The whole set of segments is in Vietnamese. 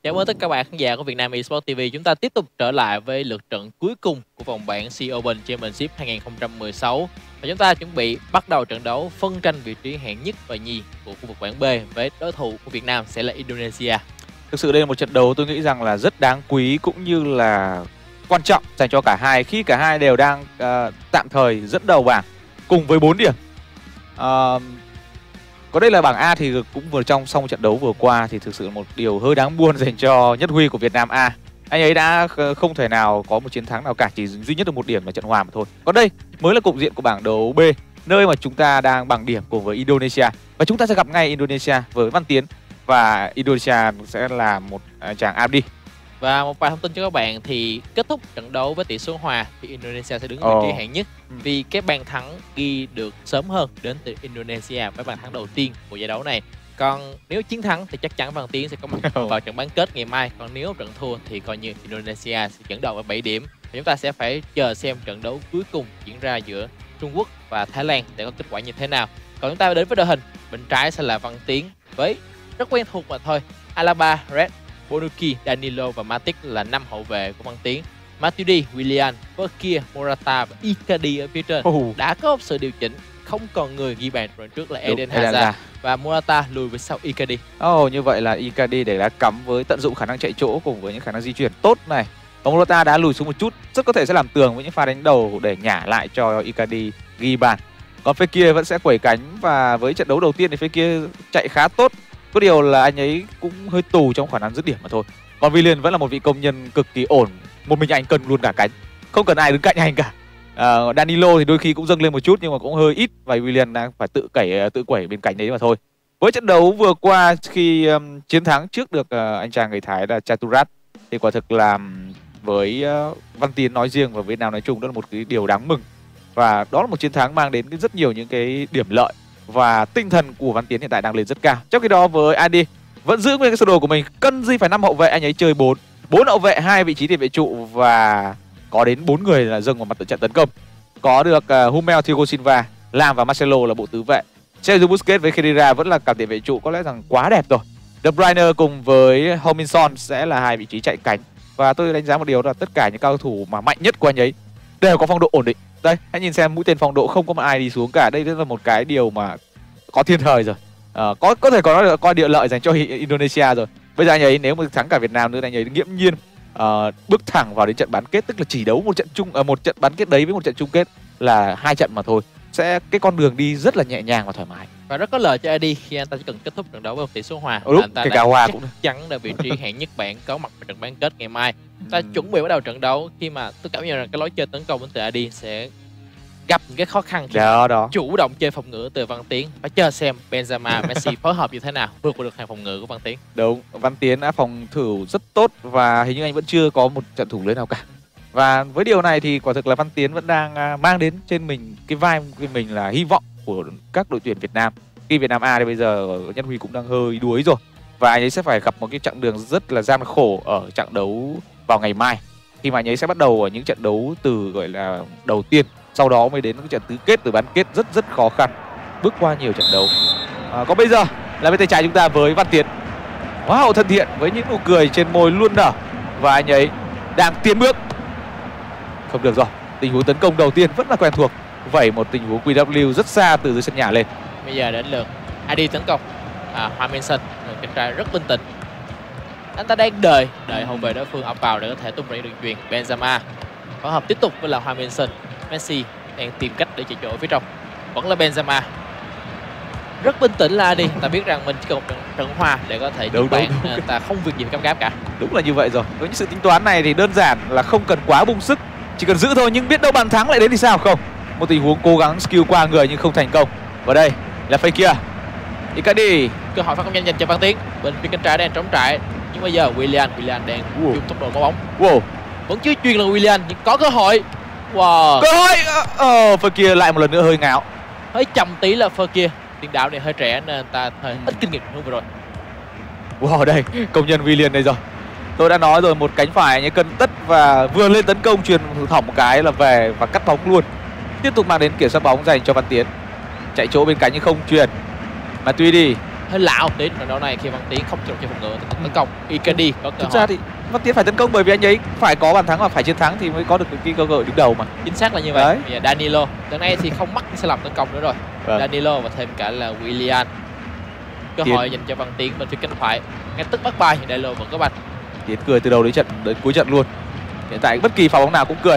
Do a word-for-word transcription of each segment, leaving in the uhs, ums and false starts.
Chào mừng tất cả các bạn khán giả của Vietnam Esports ti vi. Chúng ta tiếp tục trở lại với lượt trận cuối cùng của vòng bảng xê Open Championship hai không một sáu. Và chúng ta chuẩn bị bắt đầu trận đấu phân tranh vị trí hạng nhất và nhì của khu vực bảng B với đối thủ của Việt Nam sẽ là Indonesia. Thực sự đây là một trận đấu tôi nghĩ rằng là rất đáng quý cũng như là quan trọng dành cho cả hai khi cả hai đều đang uh, tạm thời dẫn đầu bảng cùng với bốn điểm. Uh, có đây là bảng A thì cũng vừa trong xong trận đấu vừa qua thì thực sự một điều hơi đáng buồn dành cho Nhất Huy của Việt Nam A. Anh ấy đã không thể nào có một chiến thắng nào cả, chỉ duy nhất được một điểm là trận hòa mà thôi. Còn đây mới là cục diện của bảng đấu B, nơi mà chúng ta đang bằng điểm cùng với Indonesia. Và chúng ta sẽ gặp ngay Indonesia với Văn Tiến và Indonesia sẽ là một chàng Abdi. Và một vài thông tin cho các bạn thì kết thúc trận đấu với tỷ số hòa thì Indonesia sẽ đứng ở vị trí hạng nhất ừ. vì cái bàn thắng ghi được sớm hơn đến từ Indonesia với bàn thắng đầu tiên của giải đấu này. Còn nếu chiến thắng thì chắc chắn Văn Tiến sẽ có mặt vào trận bán kết ngày mai. Còn nếu trận thua thì coi như Indonesia sẽ dẫn đầu với bảy điểm. Và chúng ta sẽ phải chờ xem trận đấu cuối cùng diễn ra giữa Trung Quốc và Thái Lan để có kết quả như thế nào. Còn chúng ta đến với đội hình, bên trái sẽ là Văn Tiến với rất quen thuộc mà thôi, Alaba, Red, Bonucci, Danilo và Matic là năm hậu vệ của Văn Tiến. Matuidi, Willian, Fekir, Morata và Icardi ở phía trên oh. đã có sự điều chỉnh, không còn người ghi bàn rồi trước là Eden Hazard và Morata lùi về sau Icardi. Ồ, oh, như vậy là Icardi để đã cắm với tận dụng khả năng chạy chỗ cùng với những khả năng di chuyển tốt này. Và Morata đã lùi xuống một chút, rất có thể sẽ làm tường với những pha đánh đầu để nhả lại cho Icardi ghi bàn. Còn Fekir vẫn sẽ quẩy cánh và với trận đấu đầu tiên thì Fekir chạy khá tốt. Có điều là anh ấy cũng hơi tù trong khả năng dứt điểm mà thôi. Còn Willian vẫn là một vị công nhân cực kỳ ổn, một mình anh cân luôn cả cánh, không cần ai đứng cạnh anh cả. Uh, Danilo thì đôi khi cũng dâng lên một chút nhưng mà cũng hơi ít và Willian đang phải tự cẩy tự quẩy bên cạnh đấy mà thôi. Với trận đấu vừa qua khi um, chiến thắng trước được uh, anh chàng người Thái là Chaturat thì quả thực là với uh, Văn Tiến nói riêng và Việt Nam nói chung đó là một cái điều đáng mừng. Và đó là một chiến thắng mang đến rất nhiều những cái điểm lợi và tinh thần của Văn Tiến hiện tại đang lên rất cao. Trong khi đó với Adi vẫn giữ nguyên cái sơ đồ của mình, cần gì phải năm hậu vệ, anh ấy chơi bốn bốn hậu vệ, hai vị trí tiền vệ trụ và có đến bốn người là dâng vào mặt trận tấn công. Có được uh, Hummel, Thiago Silva, Lam và Marcelo là bộ tứ vệ. Sergio Busquets với Khedira vẫn là cặp tiền vệ trụ có lẽ rằng quá đẹp rồi. De Bruyne cùng với Hominson sẽ là hai vị trí chạy cánh. Và tôi đánh giá một điều là tất cả những cao thủ mà mạnh nhất của anh ấy đều có phong độ ổn định. Đây, hãy nhìn xem mũi tên phong độ không có một ai đi xuống cả. Đây là một cái điều mà có thiên thời rồi. À, có có thể có nói là coi địa lợi dành cho Indonesia rồi. Bây giờ anh ấy nếu mà thắng cả Việt Nam nữa anh ấy nghiễm nhiên uh, bước thẳng vào đến trận bán kết, tức là chỉ đấu một trận chung uh, một trận bán kết đấy với một trận chung kết là hai trận mà thôi. Sẽ cái con đường đi rất là nhẹ nhàng và thoải mái. Và rất có lợi cho Adi khi anh ta chỉ cần kết thúc trận đấu với một tỷ số hòa. Ừ, anh ta kể cả hòa chắc cũng chắn là vị trí hạng nhất bảng có mặt vào trận bán kết ngày mai. Ta ừ. chuẩn bị bắt đầu trận đấu khi mà tôi cảm nhận rằng cái lối chơi tấn công của từ Adi sẽ gặp những cái khó khăn khi đó, đó. chủ động chơi phòng ngự từ Văn Tiến. Phải chờ xem Benzema, Messi phối hợp như thế nào vượt qua được hàng phòng ngự của Văn Tiến. Đúng, Văn Tiến đã phòng thủ rất tốt và hình như anh vẫn chưa có một trận thủ lưới nào cả. Và với điều này thì quả thực là Văn Tiến vẫn đang mang đến trên mình cái vai của mình là hy vọng của các đội tuyển Việt Nam. Khi Việt Nam A thì bây giờ Nhất Huy cũng đang hơi đuối rồi và anh ấy sẽ phải gặp một cái chặng đường rất là gian khổ ở trận đấu vào ngày mai, khi mà anh ấy sẽ bắt đầu ở những trận đấu từ gọi là đầu tiên, sau đó mới đến cái trận tứ kết, từ bán kết rất rất khó khăn, bước qua nhiều trận đấu. À, còn bây giờ là bên tay trái chúng ta với Văn Tiến, hóa hậu thân thiện với những nụ cười trên môi luôn nở và anh ấy đang tiến bước. Không được rồi, tình huống tấn công đầu tiên vẫn là quen thuộc, vẩy một tình huống quy vê rất xa từ dưới sân nhà lên. Bây giờ đến lượt Adi tấn công. À, Hoa Minh-son, người cánh trái rất bình tĩnh. Anh ta đang đợi đợi hậu vệ đối phương ập vào để có thể tung ra đường chuyền. Benzema phối hợp tiếp tục với là Hoa Minh-son. Messi đang tìm cách để chạy chỗ ở phía trong, vẫn là Benzema. Rất bình tĩnh là Adi, ta biết rằng mình chỉ cần một trận, trận hòa để có thể giúp bạn, nên ta không việc gì phải cắm gáp cả. Đúng là như vậy rồi. Với những sự tính toán này thì đơn giản là không cần quá bung sức, chỉ cần giữ thôi, nhưng biết đâu bàn thắng lại đến thì sao không? Một tình huống cố gắng skill qua người nhưng không thành công. Và đây là Fekir, Icardi, cơ hội phát công nhanh dành cho Văn Tiến. Bên phía cánh trái đang trống trải, nhưng bây giờ Willian, Willian đang dùng tốc độ mau bóng. Wow. Vẫn chưa truyền là Willian nhưng có cơ hội. Wow. Cơ hội. Ờ, Fekir lại một lần nữa hơi ngáo. Hơi chậm tí là Fekir. Tiền đạo này hơi trẻ nên ta hơi ít kinh nghiệm hơn vừa rồi. Wow, đây công nhân Willian đây rồi. Tôi đã nói rồi, một cánh phải anh ấy cân tất và vừa lên tấn công truyền thỏng một cái là về và cắt bóng luôn. Tiếp tục mang đến kiểm soát bóng dành cho Văn Tiến. Chạy chỗ bên cánh nhưng không truyền. Matuidi, hơi lạ một tí trận đấu này khi Văn Tiến không chịu cho phòng ngự tấn công. Icardi có cơ Thực hội. ra thì Văn Tiến phải tấn công bởi vì anh ấy phải có bàn thắng và phải chiến thắng thì mới có được cái cơ hội đứng đầu mà. Chính xác là như vậy. Đấy. Bây giờ Danilo lần này thì không mắc sai lầm tấn công nữa rồi. Vâng. Danilo và thêm cả là Willian. Cơ Tiến. hội dành cho Văn Tiến bên phía cánh phải. Ngay tức bắt bay thì Danilo vẫn có banh. Tiến cười từ đầu đến trận đến cuối trận luôn. Hiện tại bất kỳ pha bóng nào cũng cười.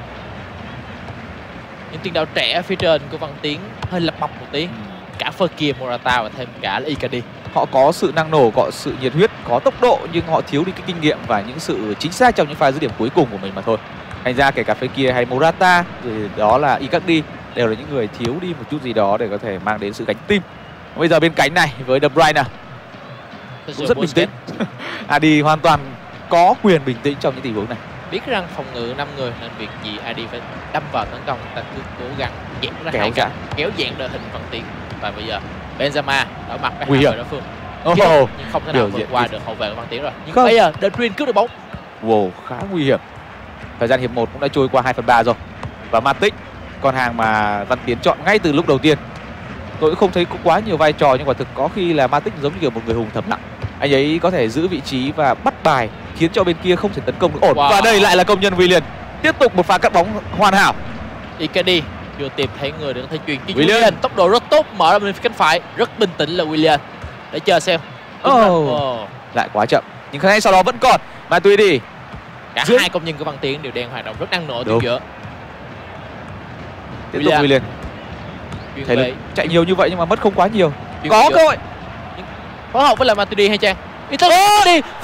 Những tiền đạo trẻ phía trên của Văn Tiến hơi lập bập một tí. Cả Fekir, Morata và thêm cả là Icardi. Họ có sự năng nổ, có sự nhiệt huyết, có tốc độ nhưng họ thiếu đi cái kinh nghiệm và những sự chính xác trong những pha dứt điểm cuối cùng của mình mà thôi. Thành ra kể cà Fekir hay Morata rồi đó là Icardi đều là những người thiếu đi một chút gì đó để có thể mang đến sự gánh tim. Bây giờ bên cánh này với De Bruyne cũng rất bình tĩnh. Adi hoàn toàn có quyền bình tĩnh trong những tình huống này. Biết rằng phòng ngự năm người nên việc gì Adi phải đâm vào tấn công, ta cứ cố gắng dẹp ra Kéo hai dạn. cạnh, kéo dạn đội hình Văn Tiến. Và bây giờ Benzema đối mặt với Nguy hai hiểm. người đối phương. Oh, Nhưng, nhưng không thể nào biểu vượt diễn qua đi. được hậu vệ của Văn Tiến rồi. Nhưng Không. bây giờ De Bruyne cướp được bóng. wow, khá nguy hiểm. Thời gian hiệp một cũng đã trôi qua hai phần ba rồi. Và Matic, con hàng mà Văn Tiến chọn ngay từ lúc đầu tiên. Tôi cũng không thấy có quá nhiều vai trò nhưng quả thực có khi là Matic giống như kiểu một người hùng thầm lặng. Anh ấy có thể giữ vị trí và bắt bài khiến cho bên kia không thể tấn công được ổn. Wow. Và đây lại là công nhân Willian. Tiếp tục một pha cắt bóng hoàn hảo. Icardi chưa tìm thấy người để có thể truyền cho Willian. Willian. Tốc độ rất tốt, mở ra bên phía cánh phải, rất bình tĩnh là Willian. Để chờ xem. Đúng Oh. rồi. Oh. Lại quá chậm. Nhưng ngay sau đó vẫn còn Matuidi. Cả Dưới- hai công nhân của Văn Tiến đều đang hoạt động rất năng nổ từ Đúng. giữa. Tiếp tục Willian. Willian. Chuyền Thể lực về, chạy nhiều như vậy nhưng mà mất không quá nhiều. chuyền Có về cơ giữa. hội. Phối hợp với là Matuidi hay Trang? Icardi và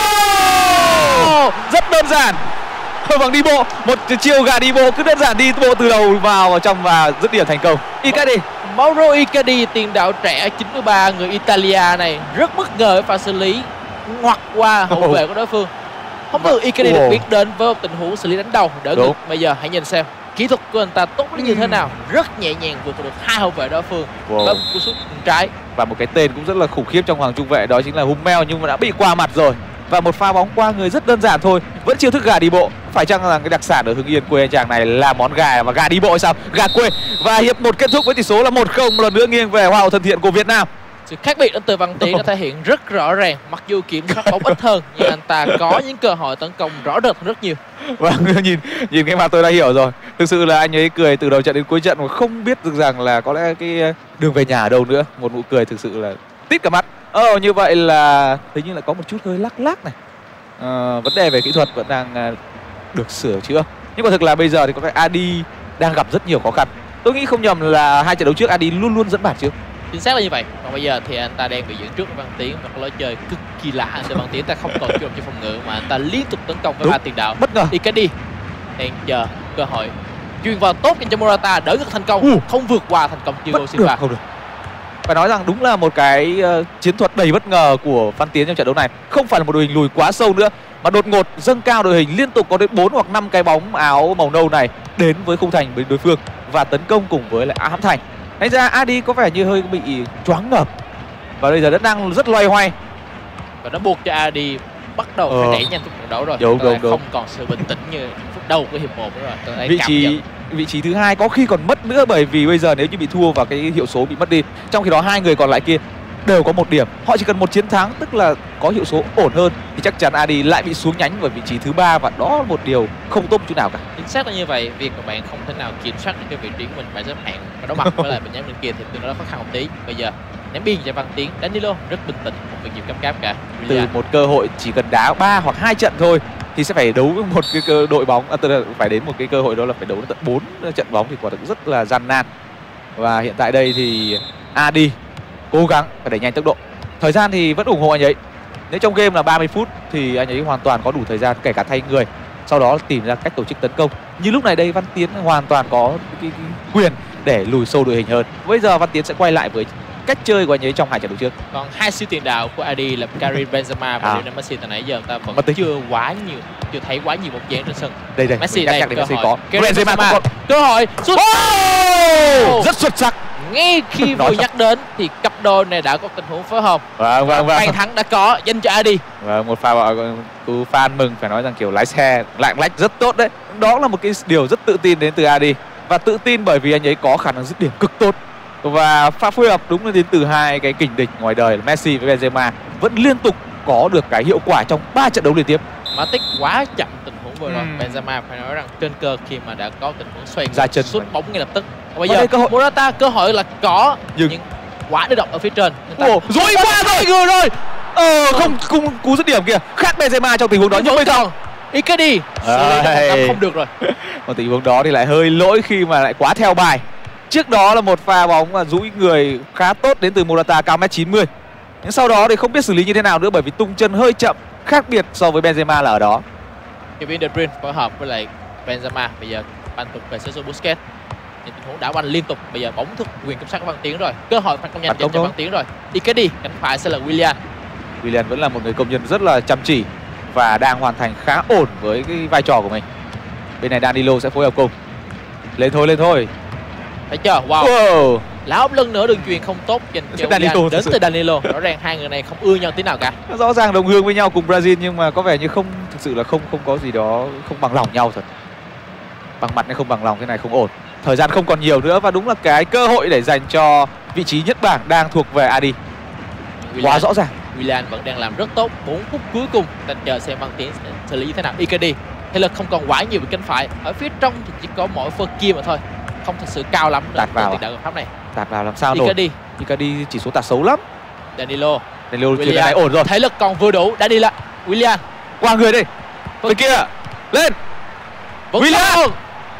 Oh! Rất đơn giản. Thôi bằng đi bộ, một chiều gà đi bộ cứ đơn giản đi bộ từ đầu vào trong và dứt điểm thành công. Icardi. Mauro Icardi, tiền đạo trẻ chín mươi ba người Italia này rất bất ngờ với pha xử lý ngoặt qua hậu vệ của đối phương. Không ngờ Icardi được Wow. biết đến với một tình huống xử lý đánh đầu đỡ Đúng. ngực. Bây giờ hãy nhìn xem kỹ thuật của anh ta tốt đến như thế nào, rất nhẹ nhàng vượt qua được hai hậu vệ đối phương. Wow. Với một cú sút bên trái. Và một cái tên cũng rất là khủng khiếp trong hàng trung vệ đó chính là Hummel nhưng mà đã bị qua mặt rồi. Và một pha bóng qua người rất đơn giản thôi. Vẫn chiêu thức gà đi bộ. Phải chăng là cái đặc sản ở Hưng Yên quê anh chàng này là món gà và gà đi bộ hay sao? Gà quê. Và hiệp một kết thúc với tỷ số là một không, một lần nữa nghiêng về Hoa hậu thân thiện của Việt Nam. Sự khác biệt đến từ Văn Tiến đã thể hiện rất rõ ràng. Mặc dù kiểm soát bóng ít hơn nhưng anh ta có những cơ hội tấn công rõ rệt hơn rất nhiều. Vâng, nhìn nhìn cái mặt tôi đã hiểu rồi. Thực sự là anh ấy cười từ đầu trận đến cuối trận mà không biết được rằng là có lẽ cái đường về nhà ở đâu nữa. Một nụ cười thực sự là tít cả mắt. Ờ như vậy là hình như là có một chút hơi lắc lắc này. Ờ, vấn đề về kỹ thuật vẫn đang à, được sửa chữa. Nhưng mà thực là bây giờ thì có cái Adi đang gặp rất nhiều khó khăn. Tôi nghĩ không nhầm là hai trận đấu trước Adi luôn luôn dẫn bàn trước. Chính xác là như vậy. Còn bây giờ thì anh ta đang bị dẫn trước với Văn Tiến và có lối chơi cực kỳ lạ. Anh ta Văn Tiến ta không còn chủ động cho phòng ngự mà anh ta liên tục tấn công với Đúng. ba tiền đạo. Bất ngờ. Icardi đang chờ cơ hội chuyền vào tốt dành cho Morata, đỡ ngược thành công, Ừ. không vượt qua thành công Thiago Bất Silva. được, không được. Phải nói rằng đúng là một cái uh, chiến thuật đầy bất ngờ của Văn Tiến trong trận đấu này. Không phải là một đội hình lùi quá sâu nữa mà đột ngột dâng cao đội hình, liên tục có đến bốn hoặc năm cái bóng áo màu nâu này đến với khung thành với đối phương và tấn công cùng với lại ám thành. Thành ra Adi có vẻ như hơi bị choáng ngợp và bây giờ vẫn đang rất loay hoay. Và nó buộc cho Adi bắt đầu Ờ. phải đẩy nhanh trong trận đấu rồi. Đúng, Tôi đúng, đúng. không còn sự bình tĩnh như phút đầu của hiệp một nữa rồi. Tôi đã Vị cảm trí nhận. vị trí thứ hai có khi còn mất nữa bởi vì bây giờ nếu như bị thua và cái hiệu số bị mất đi, trong khi đó hai người còn lại kia đều có một điểm, họ chỉ cần một chiến thắng tức là có hiệu số ổn hơn thì chắc chắn Adi lại bị xuống nhánh ở vị trí thứ ba và đó là một điều không tốt một chút nào cả. Chính xác là như vậy. Việc mà bạn không thể nào kiểm soát được cái vị trí của mình bạn xếp hạng và đối mặt với lại bên nhánh bên kia thì tương đối khó khăn một tí. Bây giờ ném biên cho Văn Tiến, Danilo rất bình tĩnh, không việc gì cắm cáp cả. Từ Willian. một cơ hội chỉ cần đá ba hoặc hai trận thôi thì sẽ phải đấu với một cái cơ đội bóng, à, tức là phải đến một cái cơ hội đó là phải đấu đến tận bốn trận bóng thì quả thực rất là gian nan. Và hiện tại đây thì Adi cố gắng phải đẩy nhanh tốc độ. Thời gian thì vẫn ủng hộ anh ấy. Nếu trong game là ba mươi phút thì anh ấy hoàn toàn có đủ thời gian kể cả thay người, sau đó tìm ra cách tổ chức tấn công. Như lúc này đây Văn Tiến hoàn toàn có cái, cái quyền để lùi sâu đội hình hơn. Bây giờ Văn Tiến sẽ quay lại với cách chơi của anh ấy trong hai trận đấu trước. Còn hai siêu tiền đạo của Adi là Karim Benzema và À. Lionel Messi từ nãy giờ ta vẫn Mất tích. chưa quá nhiều, chưa thấy quá nhiều bóng dáng trên sân. Đây đây, Messi mình nhắc đây nhắc đến cơ Messi hội. có. Karim Benzema Benzema, cũng có. cơ hội sút. Oh! Rất xuất sắc. Ngay khi vừa nhắc đến thì cặp đôi này đã có tình huống phối hợp. Vâng vâng vâng. Bàn thắng đã có dành cho Adi. Và một pha gọi cú fan mừng phải nói rằng kiểu lái xe lạng lách rất tốt đấy. Đó là một cái điều rất tự tin đến từ Adi và tự tin bởi vì anh ấy có khả năng dứt điểm cực tốt. Và pha phối hợp đúng là đến từ hai cái kình địch ngoài đời là Messi với Benzema vẫn liên tục có được cái hiệu quả trong ba trận đấu liên tiếp. Matic quá chậm tình huống vừa rồi. Ừm. Benzema phải nói rằng trên cơ khi mà đã có tình huống xoay Ra chân sút bóng ngay lập tức. Bây Và giờ đây cơ hội- Morata cơ hội là có Nhưng- nhưng quá đưa động ở phía trên. Người ta- Ồ, rồi qua rồi rồi rồi. Ờ không không cú dứt điểm kìa. Khác Benzema trong tình huống đó nhưng bây giờ còn Icardi xử lý được Ây. không, không được rồi. một tình huống đó thì lại hơi lỗi khi mà lại quá theo bài. Trước đó là một pha bóng mà dũi người khá tốt đến từ Morata cao mét chín mươi. Nhưng sau đó thì không biết xử lý như thế nào nữa bởi vì tung chân hơi chậm, khác biệt so với Benzema là ở đó. Kevin De Bruyne phối hợp với lại Benzema. Bây giờ banh tục về Sergio Busquets. Những tình huống đá banh liên tục. Bây giờ bóng thuộc quyền kiểm soát của Văn Tiến rồi. Cơ hội phản công nhanh Phản dành công cho thôi. Văn Tiến rồi. Icardi cánh phải sẽ là Willian. Willian vẫn là một người công nhân rất là chăm chỉ và đang hoàn thành khá ổn với cái vai trò của mình. Bên này Danilo sẽ phối hợp cùng. Lên thôi, lên thôi. Thấy chưa? Wow. Wow. Lá ốp lưng nữa đường truyền không tốt dành cho Danilo Willian thật đến sự. từ Danilo. Rõ ràng hai người này không ưa nhau tí nào cả. Rõ ràng đồng hương với nhau cùng Brazil nhưng mà có vẻ như không thực sự là không không có gì đó không bằng lòng nhau thật. Bằng mặt hay không bằng lòng thế này không ổn. Thời gian không còn nhiều nữa và đúng là cái cơ hội để dành cho vị trí nhất bảng đang thuộc về Adi. Quá rõ ràng. Willian vẫn đang làm rất tốt. bốn phút cuối cùng ta chờ xem Văn Tiến sẽ xử lý như thế nào. Icardi thể lực không còn quá nhiều về cánh phải. Ở phía trong thì chỉ có mỗi Fekir mà thôi. Không thật sự cao lắm. Tạt vào tiền à? đạo pháp này. Tạt vào làm sao nổi. Icardi, Icardi chỉ số tạt xấu lắm. Danilo, Danilo chuyện Willian. này ổn rồi. Thể lực còn vừa đủ. Danilo, Willian. Qua người đi. Bên kia. Lên. Vẫn Willian. còn.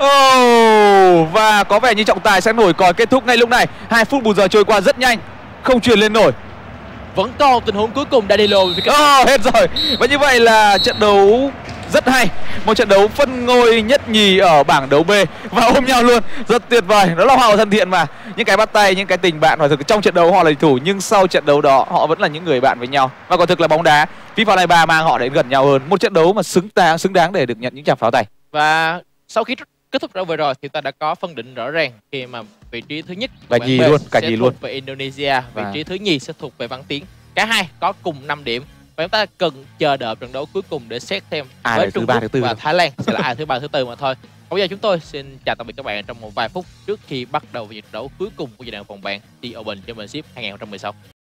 Oh, và có vẻ như trọng tài sẽ nổi còi kết thúc ngay lúc này. Hai phút bù giờ trôi qua rất nhanh, không truyền lên nổi. Vẫn còn tình huống cuối cùng Danilo. Oh, hết rồi. Và như vậy là trận đấu rất hay. Một trận đấu phân ngôi nhất nhì ở bảng đấu B và ôm nhau luôn. Rất tuyệt vời. Đó là hòa thân thiện mà. Những cái bắt tay, những cái tình bạn. Và thực trong trận đấu họ là địch thủ nhưng sau trận đấu đó họ vẫn là những người bạn với nhau. Và còn thực là bóng đá FIFA hai mươi ba mang họ đến gần nhau hơn. Một trận đấu mà xứng đáng xứng đáng để được nhận những tràng pháo tay. Và sau khi kết thúc trận vừa rồi thì ta đã có phân định rõ ràng khi mà vị trí thứ nhất Và bảng nhì B luôn, cả sẽ nhì thuộc luôn. về Indonesia, vị Và- trí thứ nhì sẽ thuộc về Văn Tiến. Cả hai có cùng năm điểm và chúng ta cần chờ đợi trận đấu cuối cùng để xét thêm Ai với là thứ Trung ba, Quốc thứ tư và rồi. Thái Lan sẽ là ai thứ ba thứ tư mà thôi. Còn bây giờ chúng tôi xin chào tạm biệt các bạn trong một vài phút trước khi bắt đầu vào trận đấu cuối cùng của giai đoạn vòng bảng The Open Championship hai không một sáu.